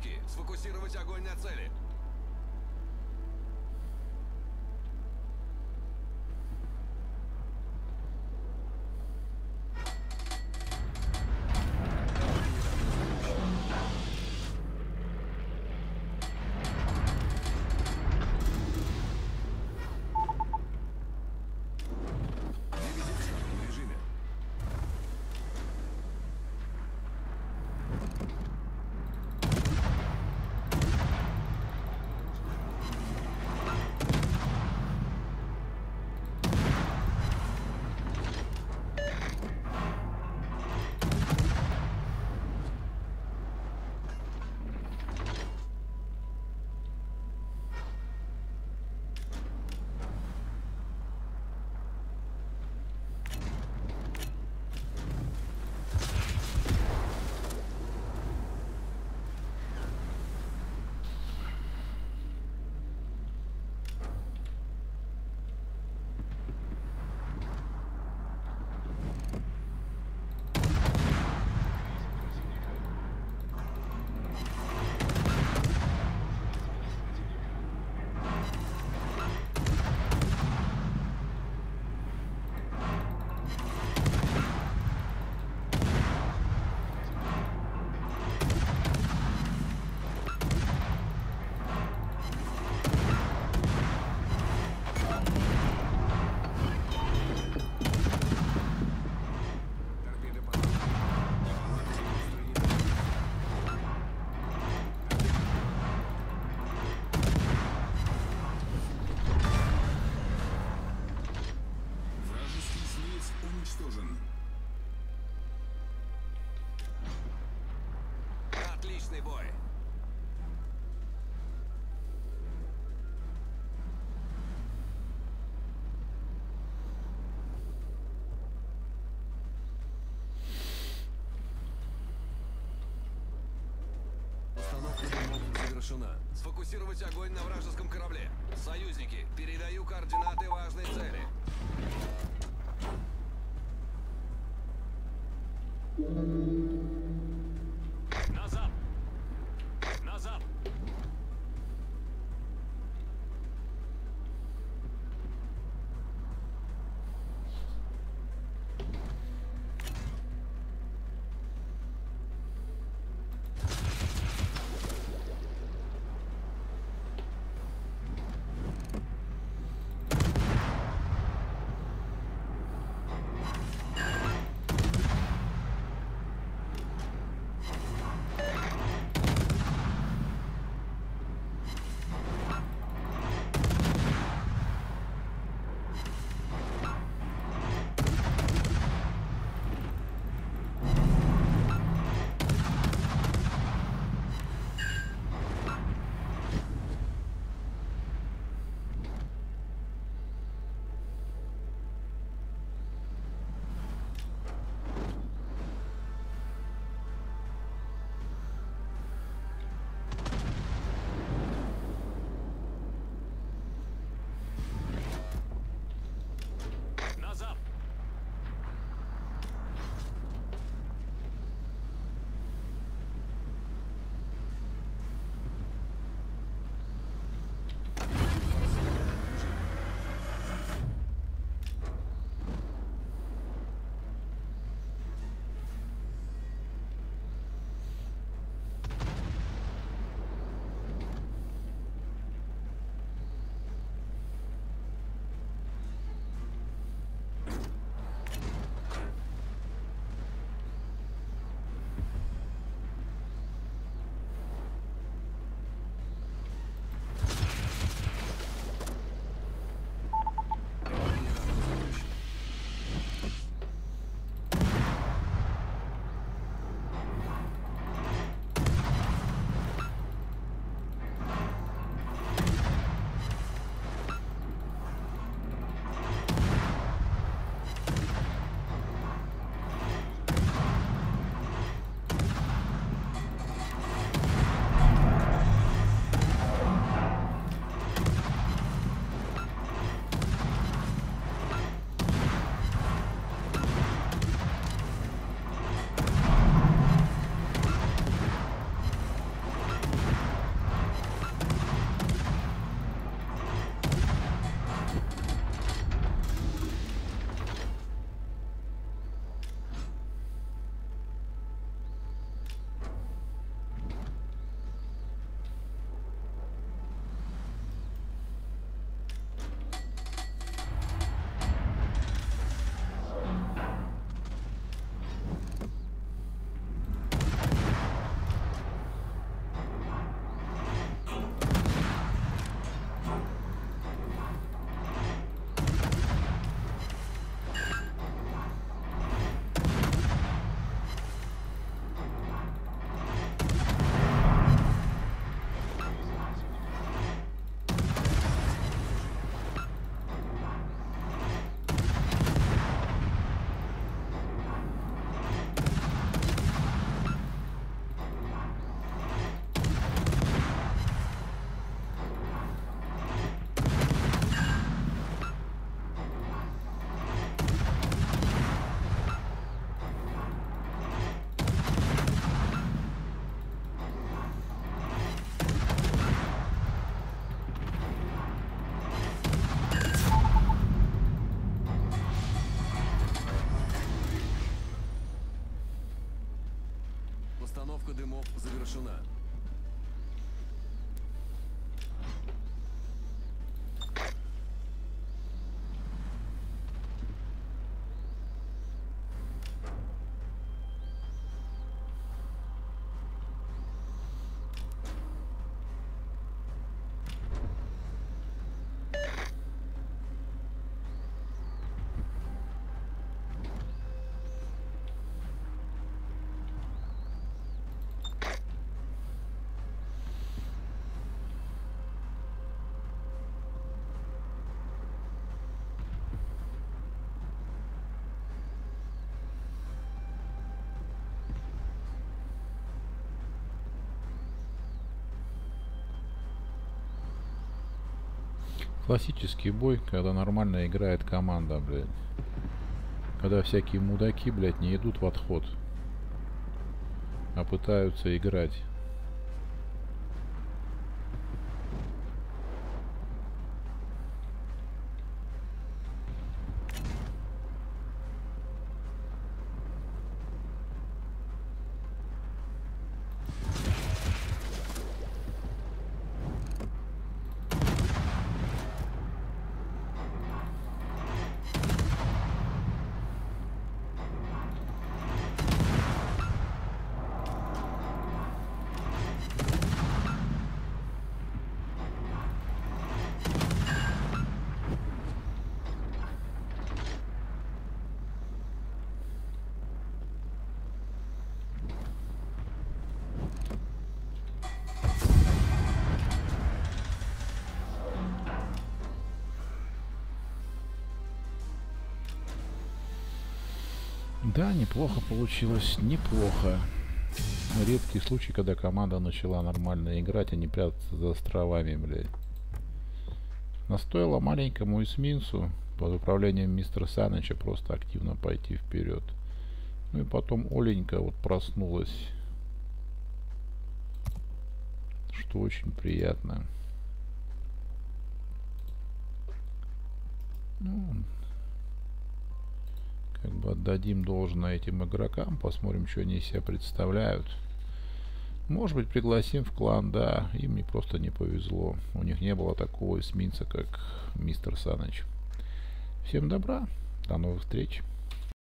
Союзники, сфокусировать огонь на цели. Отличный бой. Установка бомбов завершена. Сфокусировать огонь на вражеском корабле. Союзники, передаю координаты важной цели. Назад! Назад! Классический бой, когда нормально играет команда, блядь. Когда всякие мудаки, блядь, не идут в отход, а пытаются играть. Да, неплохо получилось, неплохо. Редкий случай, когда команда начала нормально играть, а не прятаться за островами, блядь. Настоило маленькому эсминцу под управлением мистера Саныча просто активно пойти вперед. Ну и потом Оленька вот проснулась, что очень приятно. Ну, как бы отдадим должное этим игрокам, посмотрим, что они из себя представляют. Может быть, пригласим в клан, да, им не просто не повезло. У них не было такого эсминца, как мистер Саныч. Всем добра, до новых встреч.